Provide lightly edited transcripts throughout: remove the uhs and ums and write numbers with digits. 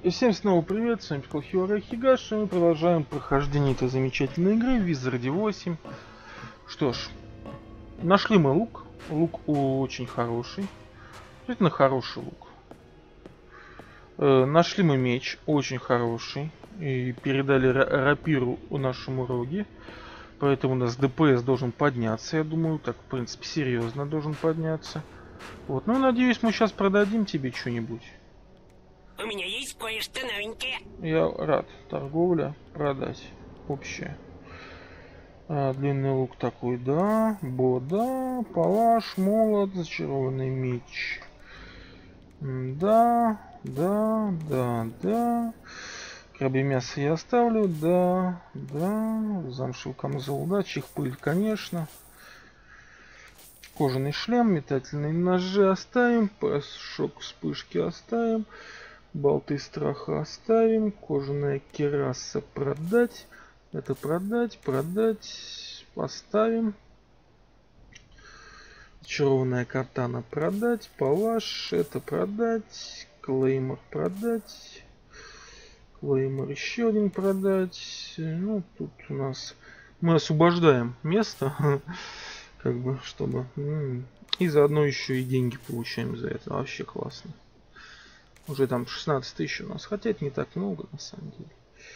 И всем снова привет, с вами Пикалхиора Хигаши. Мы продолжаем прохождение этой замечательной игры Wizard 8. Что ж, нашли мы лук. Лук очень хороший. Действительно хороший лук. Нашли мы меч, очень хороший. И передали рапиру нашему Роге. Поэтому у нас ДПС должен подняться, я думаю. Так, в принципе, серьезно должен подняться. Вот, ну, надеюсь, мы сейчас продадим тебе что-нибудь. У меня есть кое-что новенькое. Я рад. Торговля, продать. Общее. Длинный лук такой, да. Да. Палаш, молот, зачарованный меч. Да. Крабье мясо я оставлю, да. Замшевый камзол, да. Чехпыль, конечно. Кожаный шлем, метательные ножи оставим. Порошок вспышки оставим. Болты страха оставим. Кожаная кераса продать. Это продать. Поставим. Зачарованная катана продать. Палаш. Это продать. Клеймор продать. Клеймор еще один продать. Ну, тут у нас... Мы освобождаем место. Как бы, чтобы... И заодно еще и деньги получаем за это. Вообще классно. Уже там 16 тысяч у нас. Хотя это не так много, на самом деле.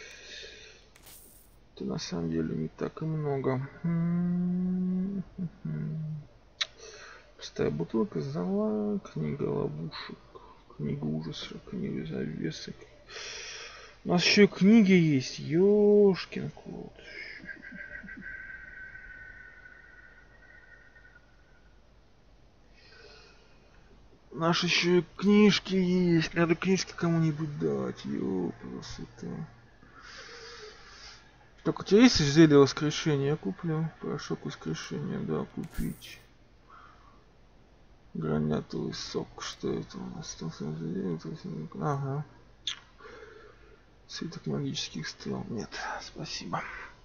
Это на самом деле не так и много. Пустая бутылка, зала, книга ловушек, книга ужасов, книга завесок. У нас еще и книги есть. Ёшкин кот. Наши еще и книжки есть. Надо книжки кому-нибудь дать. Ёпрст. Так, у тебя есть зелье воскрешения? Я куплю. Порошок воскрешения, да, купить. Гранатовый сок. Что это у нас? Ага. Свиток магических стрел. Нет, спасибо.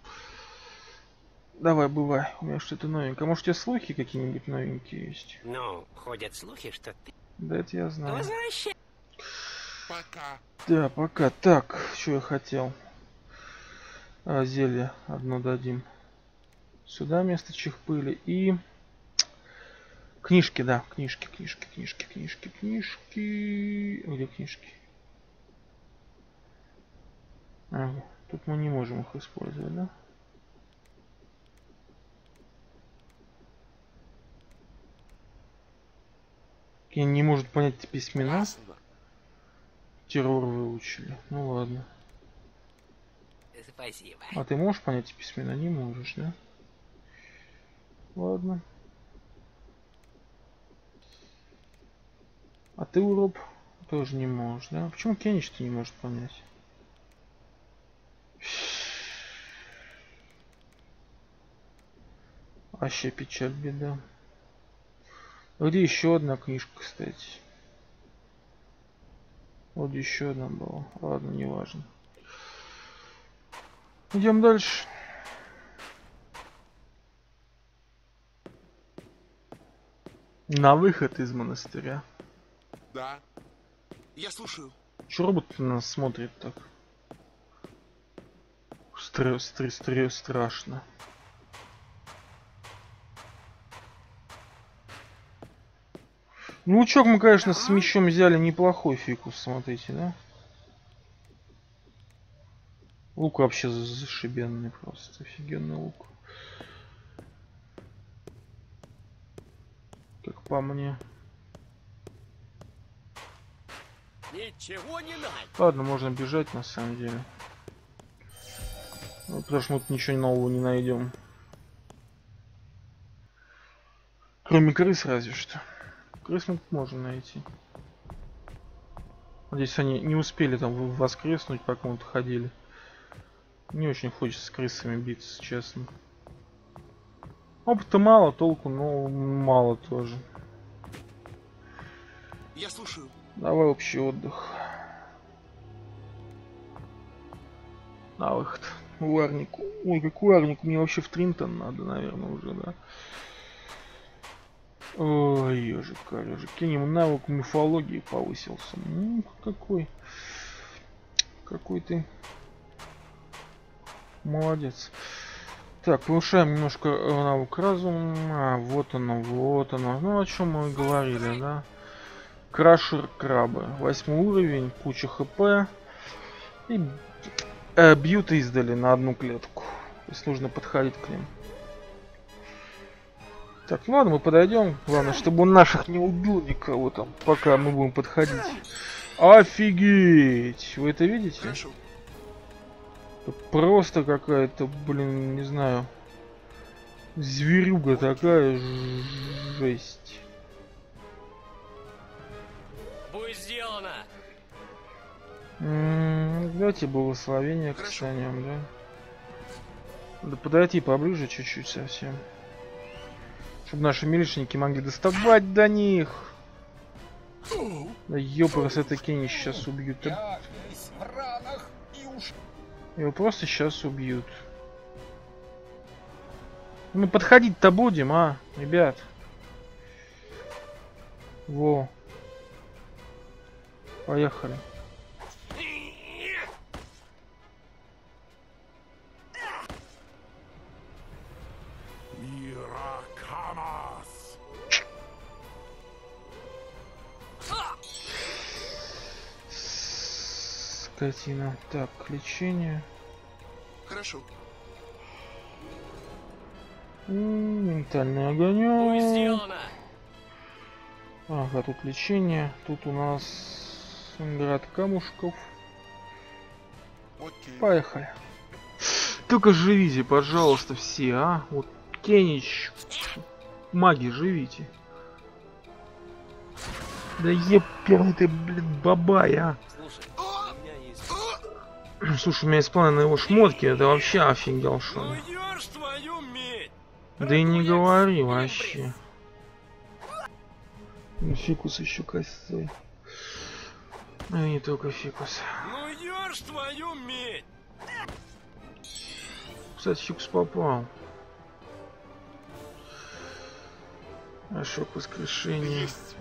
Давай, бывай. У меня что-то новенькое. Может, у тебя слухи какие-нибудь новенькие есть? Ну, ходят слухи, что ты... Да, это я знаю. Возвращай. Пока. Да, пока. Так, что я хотел? Зелье одно дадим. Сюда вместо чехпыли. И... Книжки, да. Книжки. Где книжки? Ага. Тут мы не можем их использовать, да? Я не может понять письмена. Ясно. Террор выучили. Ну ладно. Спасибо. А ты можешь понять письмена? Не можешь, да? Ладно. А ты, урод, тоже не можешь, да? Почему Кенич ты не может понять? Вообще печаль, беда. Где еще одна книжка, кстати? Вот еще одна была. Ладно, не важно. Идем дальше. На выход из монастыря. Да. Я слушаю. Че робот на нас смотрит так? Страшно. Ну, лучок мы, конечно, с мечом взяли неплохой фикус, смотрите, да? Лук вообще зашибенный просто. Офигенный лук. Как по мне. Ничего не надо. Ладно, можно бежать на самом деле. Ну, потому что мы тут ничего нового не найдем. Кроме крыс разве что. Крыс мы тут можем найти. Надеюсь, они не успели там воскреснуть, пока мы тут ходили. Не очень хочется с крысами биться, честно. Опыта мало, толку, но мало тоже. Я слушаю. Давай общий отдых. На выход. Уарнику. Ой, какой уарник? Мне вообще в Тринтон надо, наверное, уже, да? Ой, ежик. Кинем навык мифологии повысился. Какой? какой ты молодец. Так, повышаем немножко навык разума. Вот оно, вот оно. Ну, о чем мы и говорили, да? Крашер крабы. 8 уровень, куча хп. И бьют издали на одну клетку. То есть нужно подходить к ним. Так, ну ладно, мы подойдем. Главное, чтобы он наших не убил никого там, пока мы будем подходить. Офигеть! Вы это видите? Хорошо. Это просто какая-то, блин, не знаю. Зверюга такая, жесть. Будет сделано. Давайте благословение к саням, да? Да подойти поближе чуть-чуть совсем. Чтобы наши милишники могли доставать до них. Да ёпрст, это Кенни сейчас убьют. Его просто сейчас убьют. Мы подходить-то будем, а, ребят. Во. Поехали. Скотина. Так, лечение. Хорошо. Ментальный Будет огонек. сделано. Ага, тут лечение. Тут у нас град камушков. Окей. Поехали. Только живите, пожалуйста, все, а? Вот Кенич. Маги, живите. Да еперный ты, блин, бабай, а. Слушай, у меня есть... Слушай, у меня есть планы на его шмотки. Это вообще офигел, что Ну ли. ешь твою медь! Да и не говори вообще. Ну, фикус еще косой. Ну и не только фикус. Ну ешь твою медь! Кстати, фикус попал. Ошиб воскрешение. Есть.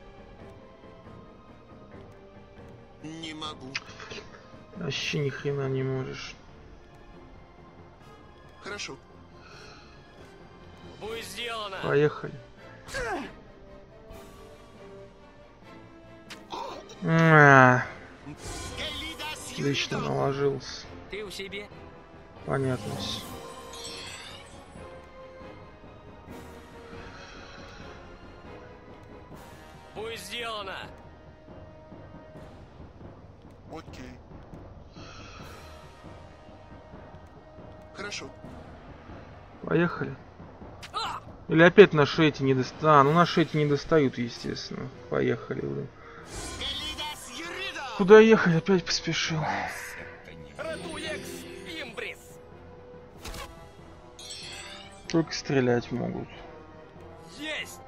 Не могу. Вообще ни хрена не можешь. Хорошо. Будет сделано. Поехали. А, отлично наложился. Ты у себя? Понятно. Будет сделано. Окей. Хорошо. Поехали. Или опять наши эти не достают. А, ну наши эти не достают, естественно. Поехали, блин. Куда ехать? Опять поспешил. Ратуекс имбрис. Только стрелять могут. Есть.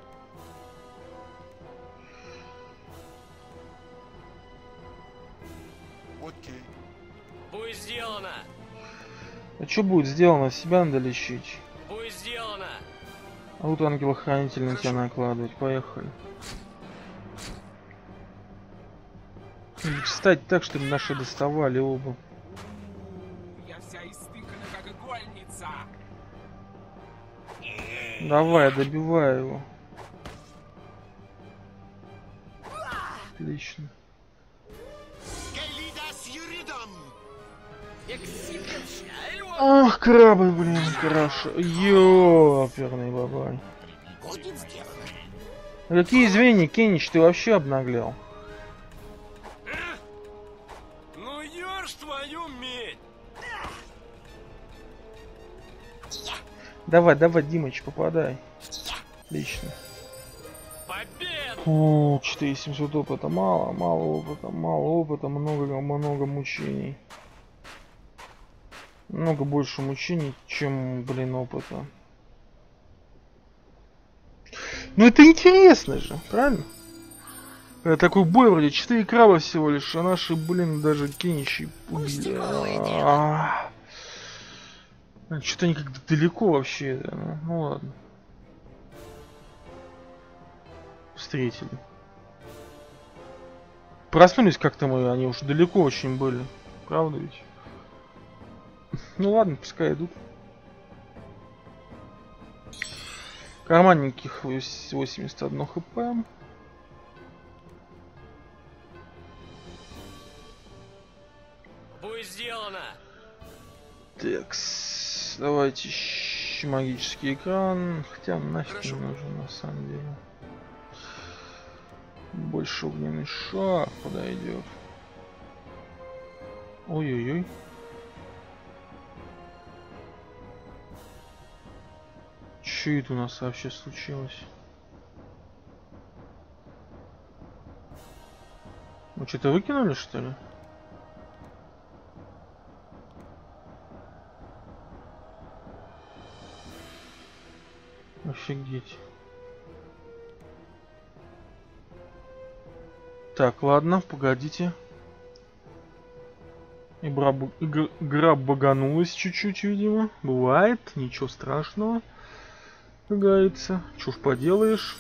Окей. Будет сделано. А что будет сделано? Себя надо лечить. Будет сделано. А тут ангел-хранитель на тебя Хорошо. накладывать. Поехали. Встать так, чтобы наши доставали оба. Я вся истыкана, как игольница. Давай, добивай его. Отлично. Ах, крабы, блин, хорошо. Ёперный бабай. Какие звенья, Кенич, ты вообще обнаглел? Ну ешь твою медь. Давай, давай, Димыч, попадай. Отлично. Победа. Фу, 4700 опыта, мало, мало опыта, много мучений. Много больше мучений, чем, блин, опыта. Ну это интересно же, правильно? Такой бой вроде 4 краба всего лишь, а наши, блин, даже Кеничи убили. Что-то они как-то далеко вообще. Ну ладно. Встретили. Проснулись как-то мы, они уж далеко очень были. Правда ведь? Ну ладно, пускай идут. Карманненьких 81 хп. Будет сделано. Так, давайте магический экран. Хотя нафиг Хорошо. не нужен на самом деле. Больше огненный шар подойдет. Ой-ой-ой. Че это у нас вообще случилось? Мы что-то выкинули, что ли? Офигеть. Так, ладно, погодите. Игра баганулась чуть-чуть, видимо. Бывает, ничего страшного. Как говорится. Чё ж поделаешь.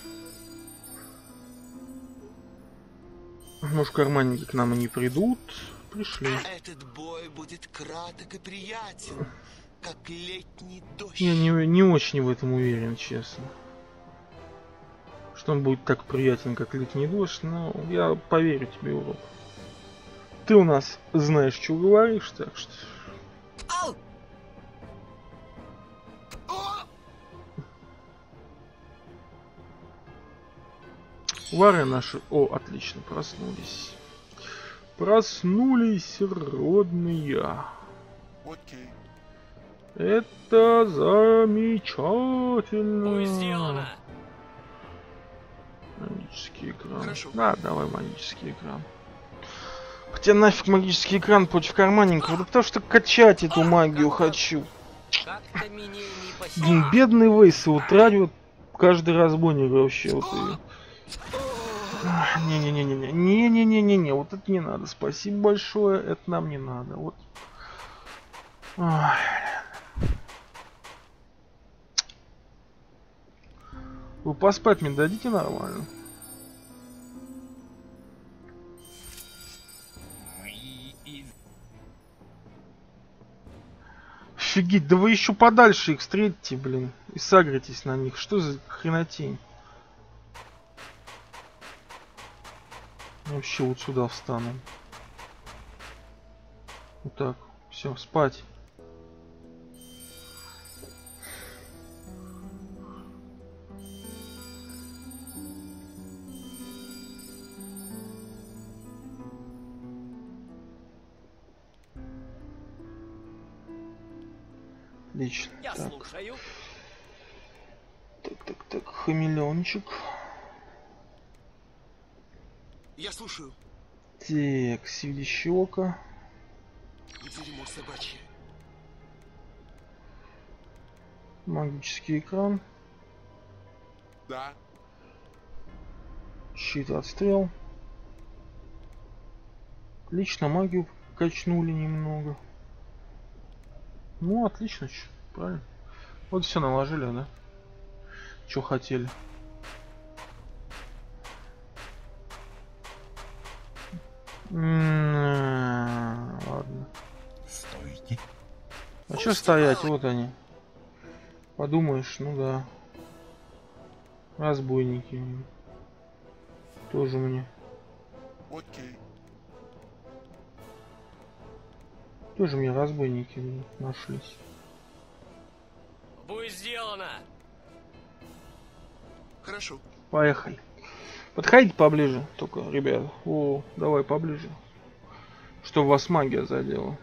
Может, карманники к нам и не придут. Пришли. Этот бой будет краток и приятен, как летний дождь. Я не очень в этом уверен, честно. Что он будет так приятен, как летний дождь, но я поверю тебе, урод. Ты у нас знаешь, что говоришь, так что... Ау! О! Вары наши... О, отлично, проснулись. Проснулись, родные. Окей. Это замечательно. Будет сделано. Магический экран. Хорошо. Да, давай магический экран. Хотя нафиг магический экран против карманненького. Да потому что качать эту магию хочу. Как-то меня не Блин, посетит. бедный Вейс его тратит каждый разбойник вообще. Вот и... Не-не-не-не-не, вот это не надо. Спасибо большое, это нам не надо. Вот. Ай. Вы поспать мне дадите нормально? Офигеть, да вы еще подальше их встретите, блин. И сагритесь на них. Что за хренотень? Вообще вот сюда встану. Вот так. Все, спать. Отлично. Я Так. слушаю. Так, хамелеончик. Я слушаю. Так, свидящока. Дерьмо собачье. Магический экран. Да. Щит отстрел. Отлично, магию качнули немного. Ну, отлично, правильно. Вот все наложили, да? Что хотели. Ладно. Стойте. А что стоять? Вот они. Подумаешь, ну да. Разбойники. Тоже мне. Окей. Тоже мне разбойники нашлись. Будет сделано. Хорошо. Поехали. Подходите поближе, только, ребят. О, давай поближе. Чтобы вас магия задела.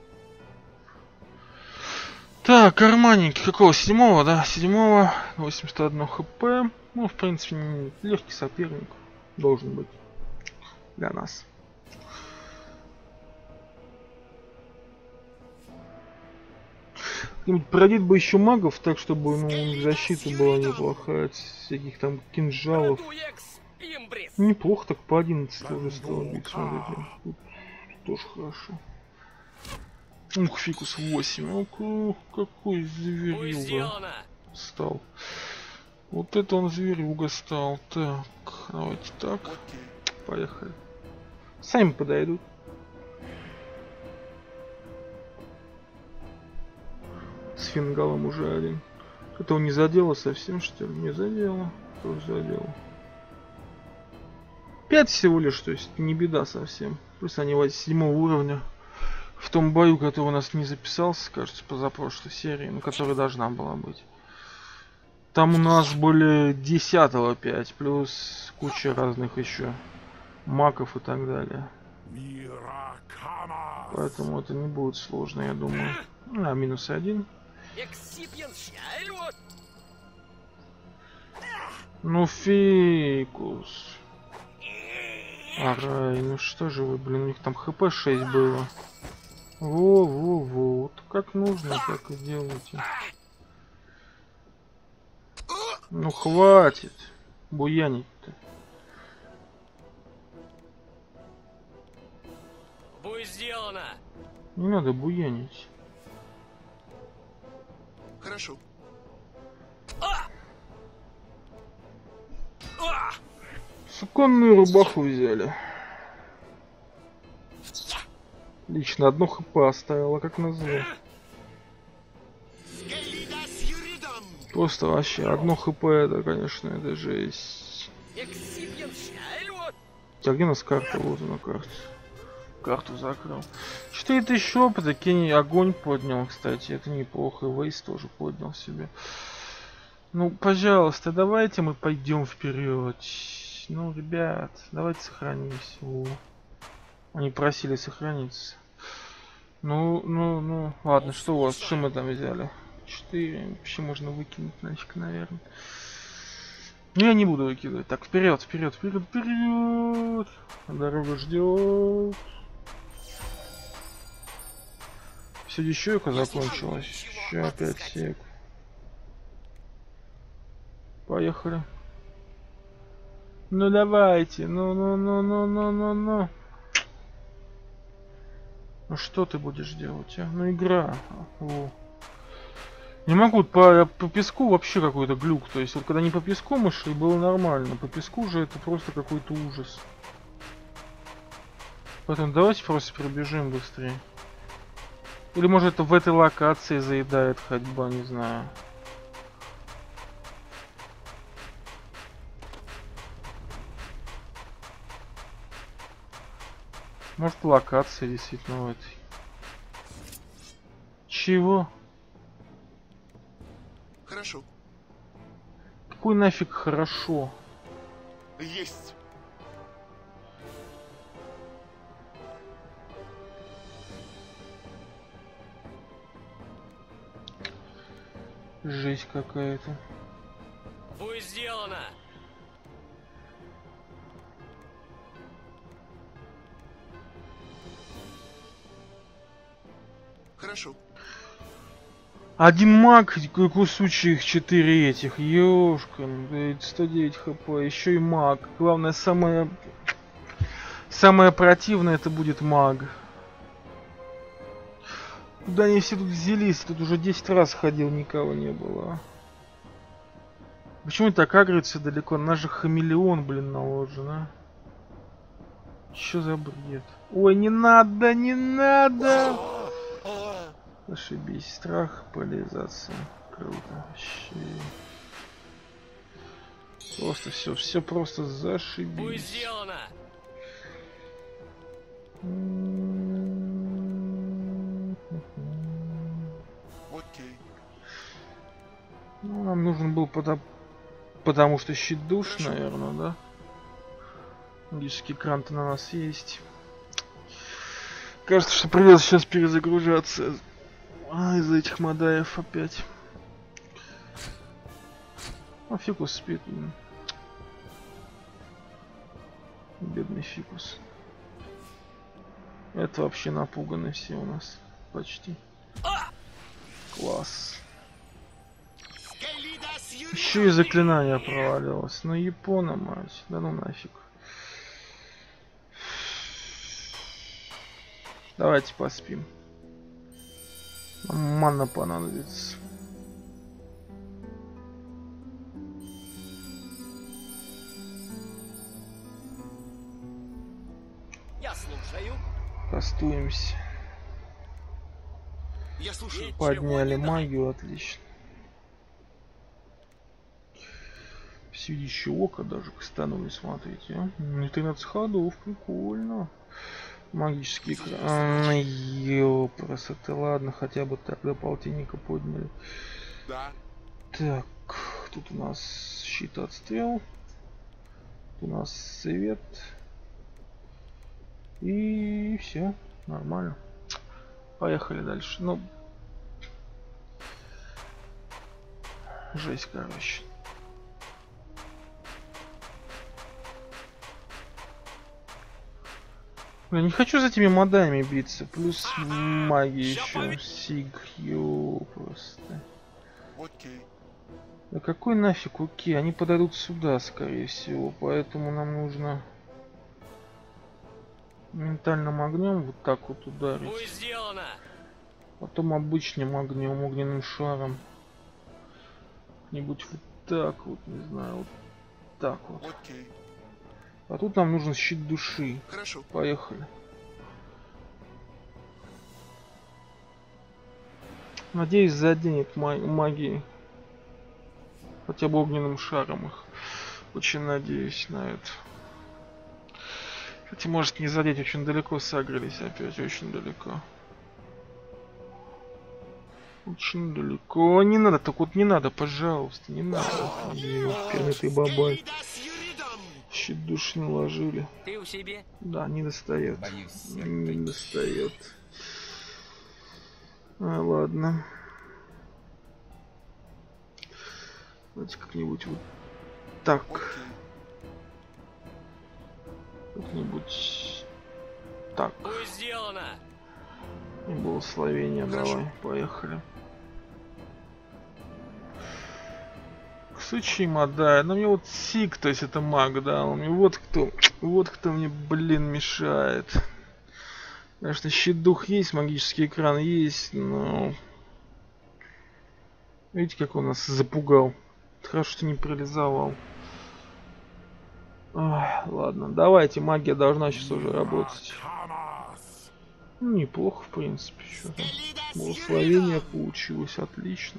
Так, карманники. Какого? 7-го, да? 7-го. 81 хп. Ну, в принципе, легкий соперник. Должен быть. Для нас. Продеть бы еще магов, так чтобы, ну, у них защита была неплохая. От всяких там кинжалов. Продуекс имбрис. Неплохо, так по 11 уже стало бить, смотрите. Тут тоже хорошо. Ух, фикус 8. Ох, какой Будет зверюга сделано. стал. Вот это он зверюга стал. Так, давайте так. Окей. Поехали. Сами подойдут. фингалом уже один. Это не задело совсем, что ли? Не задело. Тоже задело. 5 всего лишь, то есть не беда совсем. Плюс они 7 уровня. В том бою, который у нас не записался, кажется, позапрошлой серии, ну, которая должна была быть. Там у нас были 10-го 5, плюс куча разных еще маков и так далее. Поэтому это не будет сложно, я думаю. А, -1. Ну, фикус. Арай, ну что же вы, блин, у них там хп 6 было. Во-во-во, вот как нужно, так и делайте. Ну хватит буянить-то. Будет сделано. Не надо буянить. Хорошо. Суконную рубаху взяли. Лично одно хп оставила, как назло. Просто вообще одно хп, это, конечно, это жесть. А где у нас карта? Вот она карта. Карту закрыл. 4000 опыта, Кенни огонь поднял, кстати. Это неплохо. Вейс тоже поднял себе. Ну, пожалуйста, давайте мы пойдем вперед. Ну, ребят, давайте сохранимся. О. Они просили сохраниться. Ну. Ладно, что у вас? Что мы там взяли? 4. Вообще можно выкинуть нафиг, наверное. Ну, я не буду выкидывать. Так, вперед. Дорога ждет. Все, еще закончилось. Еще опять сек. Поехали. Ну давайте. Ну. Ну что ты будешь делать, а? Ну игра. О. Не могу, по песку вообще какой-то глюк. То есть вот когда не по песку мы шли, было нормально. По песку же это просто какой-то ужас. Поэтому давайте просто пробежим быстрее. Или может это в этой локации заедает ходьба, не знаю. Может локация действительно в этой. Чего? Хорошо. Какой нафиг хорошо? Есть. Жесть какая-то. Будет сделано. Хорошо. Один маг, кусучий их 4 этих. Ёшкин, 109 хп. Еще и маг. Главное, самое противное это будет маг. Куда они все тут взялись? Тут уже 10 раз ходил, никого не было. Почему так агрится далеко? Наш же хамелеон, блин, наложен, а? Что за бред? Ой, не надо! Ошибись. Страх, поляризация. Круто. Вообще. Просто все просто зашибись. Будет сделано. Окей. Ну, нам нужен был потому что щит душ, наверное, да? Магический экран-то на нас есть. Кажется, что придется сейчас перезагружаться. Из-за этих модаев опять. А фикус спит. Бедный фикус. Это вообще напуганы все у нас. Почти. Класс. Еще и заклинание провалилось. Ну Япона, мать. Да ну нафиг. Давайте поспим. Нам манна понадобится. Я слушаю. Кастуемся. Я слушаю. Подняли магию, отлично. Всевидящее око даже кастанули, смотрите. А? 13 ходов, прикольно. Магический экран. Ёпрос, это ладно, хотя бы так до полтинника подняли. Да. Так, тут у нас щит отстрел. Тут у нас свет. И все, нормально. Поехали дальше. Ну, жесть, короче. Я не хочу за этими модами биться. Плюс маги еще. Сиг, просто. Окей. Да какой нафиг окей? Они подойдут сюда, скорее всего. Поэтому нам нужно ментальным огнем вот так вот ударить. Будет сделано. Потом обычным огнем, огненным шаром. Как-нибудь вот так вот, не знаю, вот так вот. Окей. А тут нам нужен щит души. Хорошо. Поехали. Надеюсь, заденет магии. Хотя бы огненным шаром их. Очень надеюсь на это. Хотя может не задеть, очень далеко сагрились опять, очень далеко. Очень далеко. Не надо, так вот не надо, пожалуйста, не надо. Ёперный бабай. Щит души наложили. Ты у себя? Да, не достает. Боюсь, Не достает. А, ладно. Давайте как-нибудь вот так. Окей. Как-нибудь так. Будет сделано. И благословение Хорошо. давай. Поехали. Сучима, да. Но мне вот Сик, то есть это маг, да. Он мне вот кто мне, блин, мешает. Конечно, щит дух есть, магический экран есть, но... Видите, как он нас запугал. Хорошо, что не парализовал. Ах, ладно, давайте, магия должна сейчас уже работать. Ну, неплохо, в принципе, что там. Благословение получилось, отлично.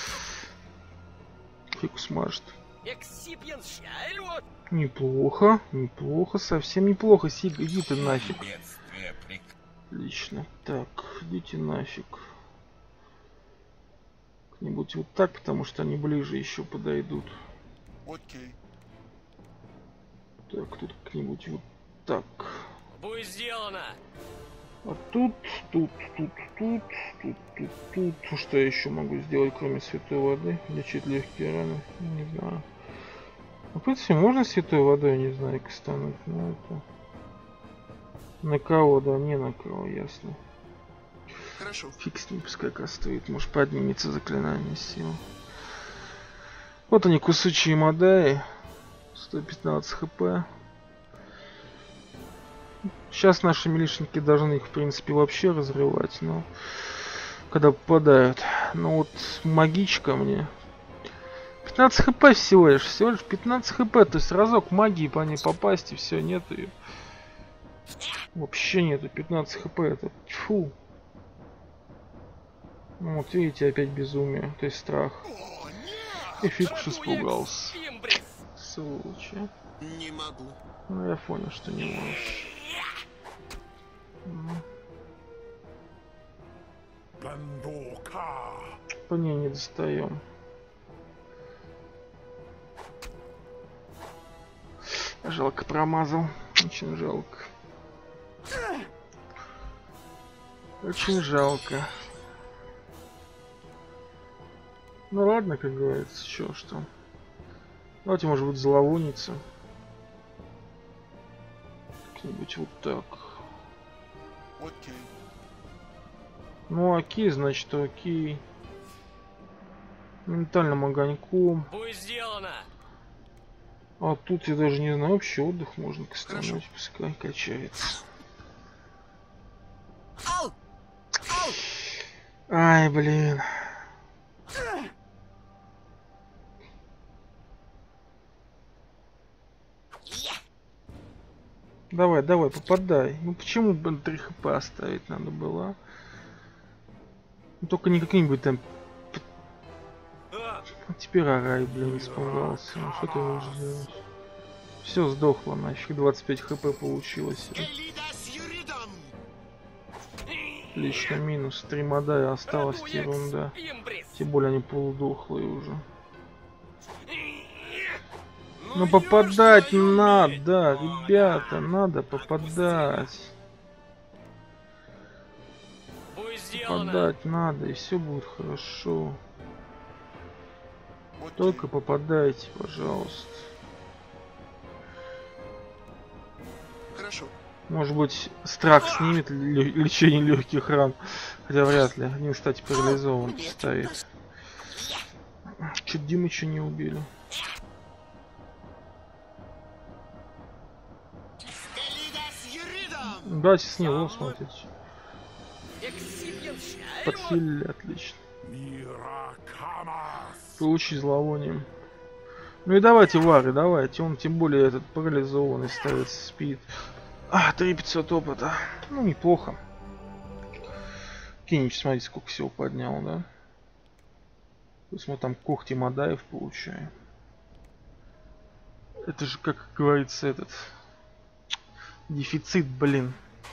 Фикус мажет. Эксипьен щайлот. Неплохо, неплохо, совсем неплохо. Сиг, иди ты нафиг. бедствие Отлично. Так, идите нафиг. Как-нибудь вот так, потому что они ближе еще подойдут. Окей. Так, тут как-нибудь вот так. Будет сделано. А тут. Что я еще могу сделать, кроме святой воды? Лечить легкие раны? Не знаю. В принципе, можно святой водой, не знаю, кастануть, но это... На кого, да, не на кого, ясно. Хорошо. Фиг с ним, пускай кастует, может поднимется заклинание сил. Вот они, кусучие модаи. 115 хп. Сейчас наши милишники должны их, в принципе, вообще разрывать, но... Когда попадают. Но вот магичка мне... 15 хп всего лишь 15 хп, то есть разок магии по ней попасть и все, нету ее. Вообще нету, 15 хп, это фу. Ну, вот видите, опять безумие, то есть страх. И фикус испугался. Фимбрис. Сволочь, а. Не могу. Ну, я понял, что не можешь. По ней не достаем. Жалко, промазал. Очень жалко. Очень жалко. Ну ладно, как говорится, чё, что. Давайте, может быть, зловониться. Как-нибудь вот так. Окей. Ну, окей, значит, окей. Ментальным огоньком. Будет сделано. А тут я даже не знаю, вообще отдых можно кастануть, пускай качается. Ай, блин. Давай, давай, попадай. Ну почему бы 3 хп оставить надо было? Ну, только не какие-нибудь там... А, Теперь Арай, блин, испугался. Ну что ты можешь сделать? Все, сдохло нафиг. 25 хп получилось. Келидас Юридом! Отлично, минус. 3 мода и осталась ерунда. имбрис. Тем более они полудохлые уже. Ну попадать надо, ребята, надо попадать. Будет сделано. Попадать надо, и все будет хорошо. Окей. Только попадайте, пожалуйста. Хорошо. Может быть, страх снимет лечение легких ран. Хотя вряд ли. Один, кстати, парализован стоит. Чуть Димыча не убили. Келидас Юридом! Давайте с него смотрите. Эксипиент щайлот. Подхилили, отлично. Получи зловонием. Ну и давайте вары, давайте. Он тем более этот парализованный стоит, спит. 3500 опыта. Ну неплохо. Кинич, смотрите, сколько всего поднял, да? То есть мы там когти Мадаев получаем. Это же, как говорится, этот... Дефицит, блин.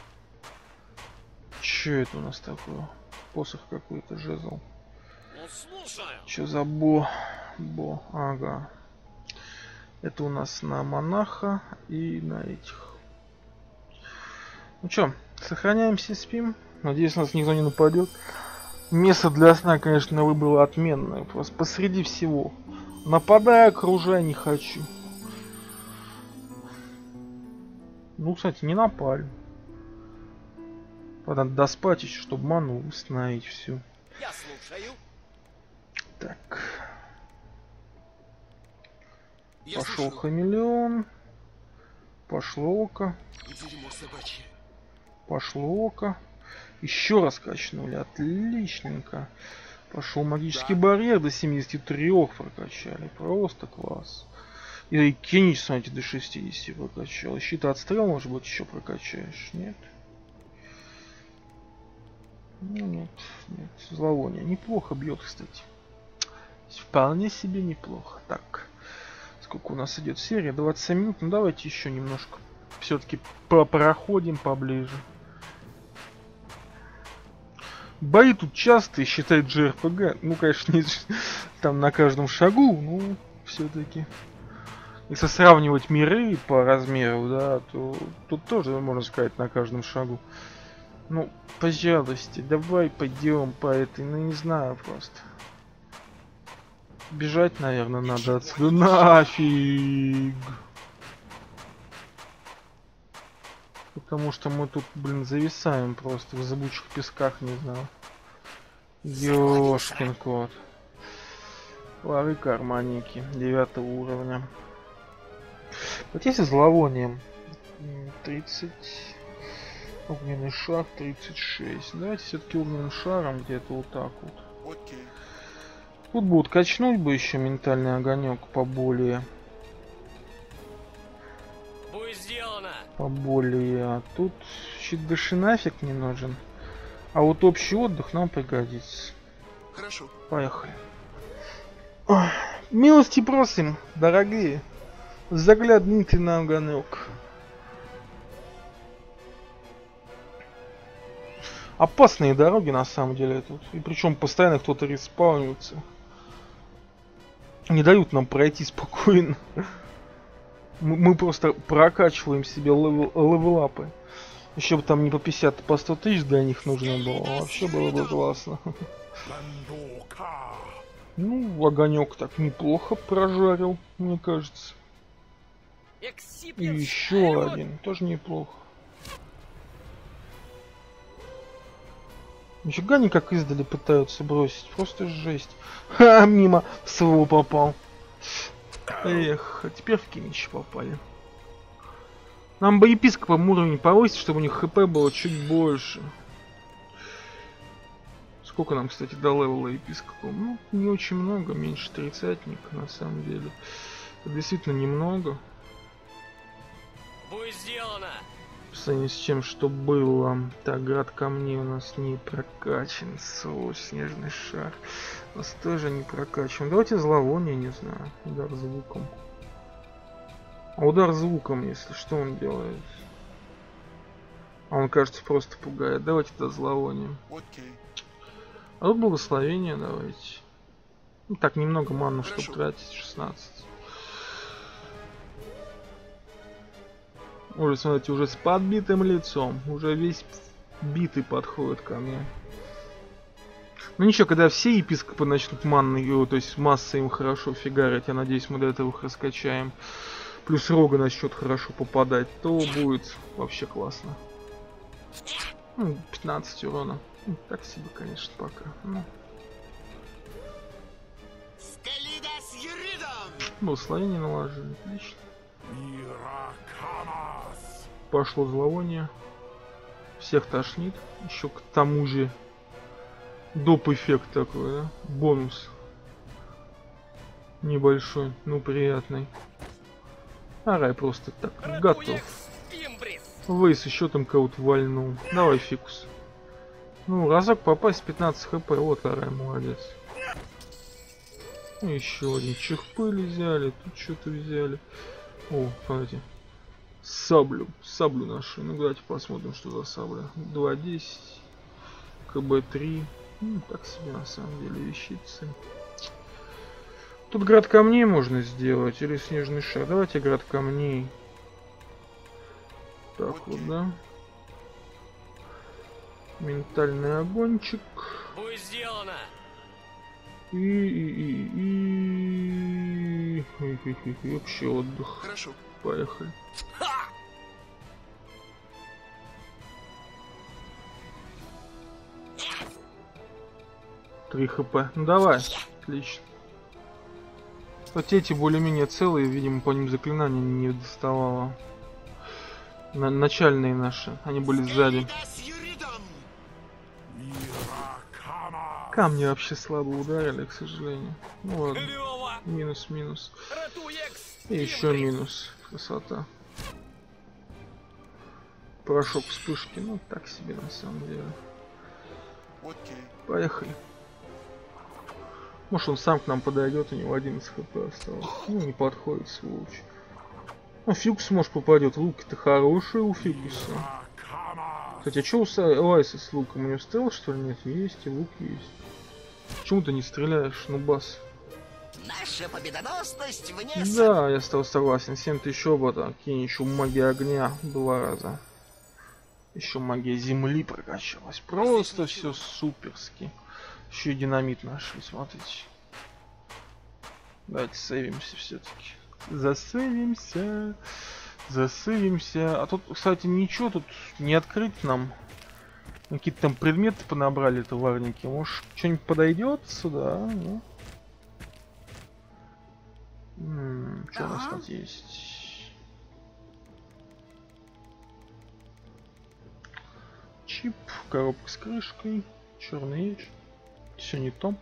Че это у нас такое? Посох какой-то, жезл. Ну, слушаю. Че за бо? Ага. Это у нас на монаха и на этих. Ну чё, сохраняемся, спим. Надеюсь, нас никто не нападет. Место для сна, конечно, выбрало отменное. Просто посреди всего. Нападай, окружай, не хочу. Ну, кстати, не напали. Надо доспать еще, чтобы ману восстановить все. Я слушаю. Так. Я Пошел слушаю. хамелеон. Пошло око. Дерьмо собачье. Пошло око. Еще раз качнули. Отличненько. Пошел магический Да. барьер до 73 прокачали. Просто класс. И Кенич, смотрите, до 60 прокачал. Щит отстрел, может быть, еще прокачаешь? Нет? Ну, нет. Зловоние. Неплохо бьет, кстати. Вполне себе неплохо. Так. Сколько у нас идет серия? 27 минут. Ну, давайте еще немножко. Все-таки проходим поближе. Бои тут частые, считает JRPG. Ну, конечно, не там на каждом шагу, ну, все-таки. Если сравнивать миры по размеру, да, то тут тоже, можно сказать, на каждом шагу. Ну, пожалуйста, давай пойдем по этой, ну, не знаю просто. Бежать, наверное, надо отсюда. Нафиг! Потому что мы тут, блин, зависаем просто в зыбучих песках, не знаю. Ёшкин кот. Лары карманники 9 уровня. Вот если зловонием 30. Огненный шар 36. Давайте все-таки огненным шаром где-то вот так вот. Окей. Тут будут качнуть бы еще ментальный огонек поболее. Будет сделано. Поболее. А тут щит души нафиг не нужен. А вот общий отдых нам пригодится. Хорошо. Поехали. Ой, милости просим, дорогие. Заглядните на огонек. Опасные дороги на самом деле тут. И причем постоянно кто-то респаунится. Не дают нам пройти спокойно. Мы просто прокачиваем себе левелапы. Еще бы там не по 50, а по 100 тысяч для них нужно было. Вообще было бы классно. Ну, огонек так неплохо прожарил, мне кажется. И Эксипиент еще щайлот. один, тоже неплохо. Нифига они как издали пытаются бросить, просто жесть. Ха, мимо в своего попал. Эх, а теперь в Кинича попали. Нам бы епископам уровень повысить, чтобы у них хп было чуть больше. Сколько нам, кстати, до левела епископа? Ну, не очень много, меньше 30-ника на самом деле. Это действительно немного. Будет сделано. сравнению с тем, что было. Так, град камней у нас не прокачан. Снежный шар. У нас тоже не прокачан. Давайте зловоние, не знаю. Удар звуком. А удар звуком, если что он делает? А он, кажется, просто пугает. Давайте это зловоние. Окей. А тут благословение давайте. Ну, так, немного манны, Хорошо. чтобы тратить. 16. Уже, смотрите, уже с подбитым лицом. Уже весь битый подходит ко мне. Ну ничего, когда все епископы начнут манной, то есть массой им хорошо фигарить, я надеюсь, мы до этого их раскачаем. Плюс рога начнет хорошо попадать, то будет вообще классно. 15 урона. Так себе, конечно, пока. Скалидас Юридом! Благословение наложили, отлично. Пошло зловоние. Всех тошнит. Еще к тому же доп эффект такой, да? Бонус. Небольшой, но приятный. Арай просто так готов. Вейс еще там кого-то вальнул. Давай, фикус. Ну, разок попасть 15 хп. Вот Арай, молодец. Еще один чихпыль взяли. Тут что-то взяли. О, смотрите. Саблю нашли. Ну, давайте посмотрим, что за сабля. 2.10. КБ-3. Ну, так себе, на самом деле, вещицы. Тут град камней можно сделать. Или снежный шар. Давайте град камней. Так вот, да. Ментальный огончик. Будет сделано. И вообще отдых. Хорошо. Поехали. 3 хп. Ну давай. Отлично. Вот эти более-менее целые, видимо, по ним заклинания не доставало. Начальные наши. Они были сзади. Скалидас Юридом! Камни вообще слабо ударили, к сожалению. Ну ладно. Клево. Минус. Ратуекс. И еще минус. Красота. Порошок вспышки. Ну, так себе на самом деле. Окей. Поехали. Может, он сам к нам подойдет, у него 11 хп осталось. Ну, не подходит, сволочь. Ну, Фикус, может, попадет. Луки-то хорошие у Фикуса. Кстати, а что у Элайса с луком? У него стрел, что ли, нет? Есть, и лук есть. Почему ты не стреляешь, нубас? Наша победоносность вне Да, я стал согласен. 7000 обота. Кинь еще магия огня 2 раза. Еще магия земли прокачалась. Просто все суперски. Еще и динамит нашли, смотрите. Давайте сейвимся все-таки. Засейвимся. А тут, кстати, ничего тут не открыть нам. Какие-то там предметы понабрали товарники. Может, что-нибудь подойдет сюда? Ну. Что у нас тут есть? Чип, коробка с крышкой, черный эйдж. Все не то.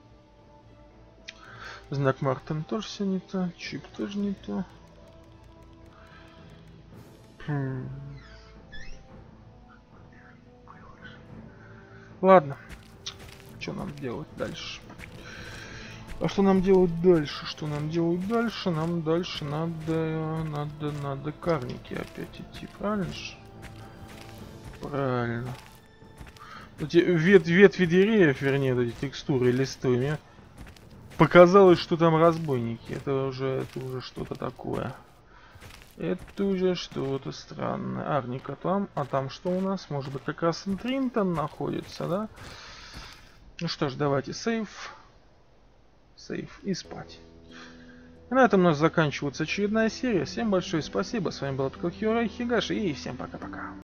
Знак Мартин тоже все не то. Чип тоже не то. Ладно. Что нам делать дальше? А что нам делать дальше? Нам дальше надо карники опять идти, правильно же? Правильно. Эти ветви деревьев, вернее, эти текстуры листы, мне показалось, что там разбойники. Это уже что-то такое. Это уже что-то странное. Арника там, а там что у нас? Может быть, как раз Интринтон находится, да? Ну что ж, давайте сейв и спать. И на этом у нас заканчивается очередная серия. Всем большое спасибо. С вами был Хирой Хигаши и всем пока-пока.